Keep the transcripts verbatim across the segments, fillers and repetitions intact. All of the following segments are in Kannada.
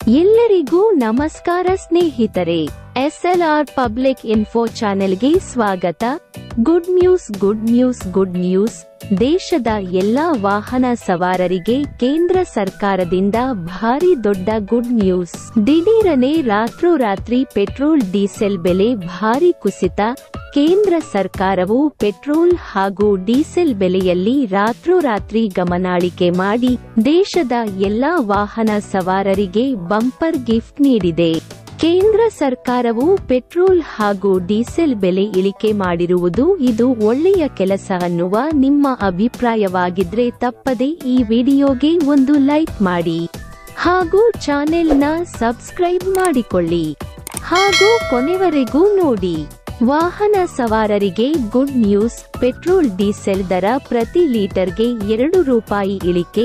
ಎಲ್ಲರಿಗೂ ನಮಸ್ಕಾರ ಸ್ನೇಹಿತರೆ, S L R public info ಚಾನೆಲ್ಗೆ ಸ್ವಾಗತ. Good news good news good news ದೇಶದ ಎಲ್ಲಾ ವಾಹನ ಸವಾರರಿಗೆ ಕೇಂದ್ರ ಸರ್ಕಾರದಿಂದ ಭಾರಿ ದೊಡ್ಡ ಗುಡ್ ನ್ಯೂಸ್. ದಿಢೀರನೆ ರಾತ್ರೋರಾತ್ರಿ ಪೆಟ್ರೋಲ್ ಡೀಸೆಲ್ ಬೆಲೆ ಭಾರಿ ಕುಸಿತ. ಕೇಂದ್ರ ಸರ್ಕಾರವು ಪೆಟ್ರೋಲ್ ಹಾಗೂ ಡೀಸೆಲ್ ಬೆಲೆಯಲ್ಲಿ ರಾತ್ರೋರಾತ್ರಿ ಗಮನಾಳಿಕೆ ಮಾಡಿ ದೇಶದ ಎಲ್ಲಾ ವಾಹನ ಸವಾರರಿಗೆ ಬಂಪರ್ ಗಿಫ್ಟ್ ನೀಡಿದೆ. ಕೇಂದ್ರ ಸರ್ಕಾರವು ಪೆಟ್ರೋಲ್ ಹಾಗೂ ಡೀಸೆಲ್ ಬೆಲೆ ಇಳಿಕೆ ಮಾಡಿರುವುದು ಇದು ಒಳ್ಳೆಯ ಕೆಲಸ ಅನ್ನುವ ನಿಮ್ಮ ಅಭಿಪ್ರಾಯವಾಗಿದ್ರೆ ತಪ್ಪದೆ ಈ ವಿಡಿಯೋಗೆ ಒಂದು ಲೈಕ್ ಮಾಡಿ ಹಾಗೂ ಚಾನೆಲ್ನ ಸಬ್ಸ್ಕ್ರೈಬ್ ಮಾಡಿಕೊಳ್ಳಿ ಹಾಗೂ ಕೊನೆವರೆಗೂ ನೋಡಿ. ವಾಹನ ಸವಾರರಿಗೆ ಗುಡ್ ನ್ಯೂಸ್. ಪೆಟ್ರೋಲ್ ಡೀಸೆಲ್ ದರ ಪ್ರತಿ ಲೀಟರ್ಗೆ ಎರಡು ರೂಪಾಯಿ ಇಳಿಕೆ.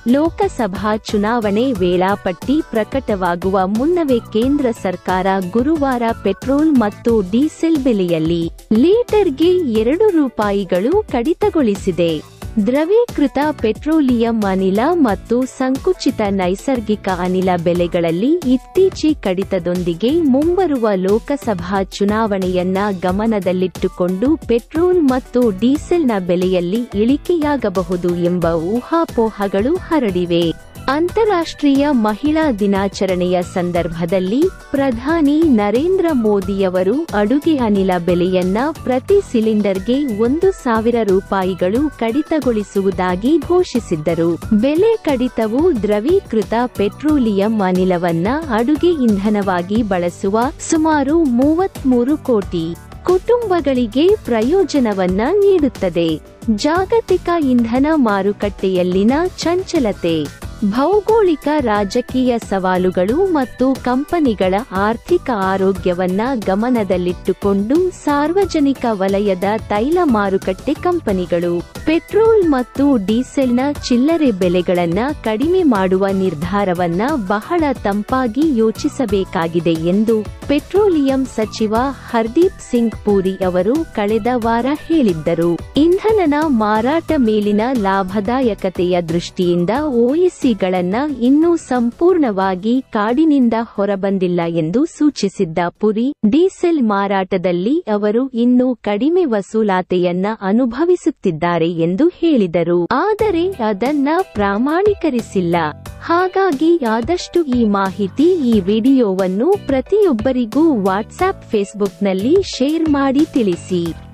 ಲೋಕಸಭಾ ಚುನಾವಣೆ ವೇಳಾಪಟ್ಟಿ ಪ್ರಕಟವಾಗುವ ಮುನ್ನವೇ ಕೇಂದ್ರ ಸರ್ಕಾರ ಗುರುವಾರ ಪೆಟ್ರೋಲ್ ಮತ್ತು ಡೀಸೆಲ್ ಬೆಲೆಯಲ್ಲಿ ಲೀಟರ್ಗೆ ಎರಡು ರೂಪಾಯಿಗಳು ಕಡಿತಗೊಳಿಸಿದೆ. ದ್ರವೀಕೃತ ಪೆಟ್ರೋಲಿಯಂ ಅನಿಲ ಮತ್ತು ಸಂಕುಚಿತ ನೈಸರ್ಗಿಕ ಅನಿಲ ಬೆಲೆಗಳಲ್ಲಿ ಇತ್ತೀಚೆ ಕಡಿತದೊಂದಿಗೆ ಮುಂಬರುವ ಲೋಕಸಭಾ ಚುನಾವಣೆಯನ್ನ ಗಮನದಲ್ಲಿಟ್ಟುಕೊಂಡು ಪೆಟ್ರೋಲ್ ಮತ್ತು ಡೀಸೆಲ್ನ ಬೆಲೆಯಲ್ಲಿ ಇಳಿಕೆಯಾಗಬಹುದು ಎಂಬ ಊಹಾಪೋಹಗಳು ಹರಡಿವೆ. ಅಂತಾರಾಷ್ಟ್ರೀಯ ಮಹಿಳಾ ದಿನಾಚರಣೆಯ ಸಂದರ್ಭದಲ್ಲಿ ಪ್ರಧಾನಿ ನರೇಂದ್ರ ಮೋದಿಯವರು ಅಡುಗೆ ಅನಿಲ ಬೆಲೆಯನ್ನ ಪ್ರತಿ ಸಿಲಿಂಡರ್ಗೆ ಒಂದು ಸಾವಿರ ರೂಪಾಯಿಗಳು ಕಡಿತಗೊಳಿಸುವುದಾಗಿ ಘೋಷಿಸಿದ್ದರು. ಬೆಲೆ ಕಡಿತವು ದ್ರವೀಕೃತ ಪೆಟ್ರೋಲಿಯಂ ಅನಿಲವನ್ನ ಅಡುಗೆ ಇಂಧನವಾಗಿ ಬಳಸುವ ಸುಮಾರು ಮೂವತ್ಮೂರು ಕೋಟಿ ಕುಟುಂಬಗಳಿಗೆ ಪ್ರಯೋಜನವನ್ನ ನೀಡುತ್ತದೆ. ಜಾಗತಿಕ ಇಂಧನ ಮಾರುಕಟ್ಟೆಯಲ್ಲಿನ ಚಂಚಲತೆ, ಭೌಗೋಳಿಕ ರಾಜಕೀಯ ಸವಾಲುಗಳು ಮತ್ತು ಕಂಪನಿಗಳ ಆರ್ಥಿಕ ಆರೋಗ್ಯವನ್ನ ಗಮನದಲ್ಲಿಟ್ಟುಕೊಂಡು ಸಾರ್ವಜನಿಕ ವಲಯದ ತೈಲ ಮಾರುಕಟ್ಟೆ ಕಂಪನಿಗಳು ಪೆಟ್ರೋಲ್ ಮತ್ತು ಡೀಸೆಲ್ನ ಚಿಲ್ಲರೆ ಬೆಲೆಗಳನ್ನ ಕಡಿಮೆ ಮಾಡುವ ನಿರ್ಧಾರವನ್ನ ಬಹಳ ತಂಪಾಗಿ ಯೋಚಿಸಬೇಕಾಗಿದೆ ಎಂದು ಪೆಟ್ರೋಲಿಯಂ ಸಚಿವ ಹರ್ದೀಪ್ ಸಿಂಗ್ ಪೂರಿ ಅವರು ಕಳೆದ ವಾರ ಹೇಳಿದ್ದರು. ಇಂಧನನ ಮಾರಾಟ ಮೇಲಿನ ಲಾಭದಾಯಕತೆಯ ದೃಷ್ಟಿಯಿಂದ ಒಇಸಿಗಳನ್ನ ಇನ್ನೂ ಸಂಪೂರ್ಣವಾಗಿ ಕಾಡಿನಿಂದ ಹೊರಬಂದಿಲ್ಲ ಎಂದು ಸೂಚಿಸಿದ್ದ ಪುರಿ, ಡೀಸೆಲ್ ಮಾರಾಟದಲ್ಲಿ ಅವರು ಇನ್ನೂ ಕಡಿಮೆ ವಸೂಲಾತೆಯನ್ನ ಅನುಭವಿಸುತ್ತಿದ್ದಾರೆ ಎಂದು ಹೇಳಿದರು. ಆದರೆ ಅದನ್ನ ಪ್ರಾಮಾಣೀಕರಿಸಿಲ್ಲ. ಹಾಗಾಗಿ ಆದಷ್ಟು ಈ ಮಾಹಿತಿ ಈ ವಿಡಿಯೋವನ್ನು ಪ್ರತಿಯೊಬ್ಬರಿಗೂ ವಾಟ್ಸ್ಆಪ್ ಫೇಸ್ಬುಕ್ನಲ್ಲಿ ಶೇರ್ ಮಾಡಿ ತಿಳಿಸಿ.